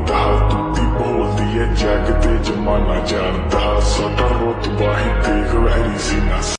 ਬੋਲਦਾ ਤੂਤੀ ਬੋਲਦੀ ਏ ਜੱਗ ਤੇ ਜਮਾਨਾ ਜਾਣਦਾ ਸਾਡਾ ਰੁਤਬਾ ਹੀ ਦੇਖ ਵੈਰੀ ਸੀ ਨਾ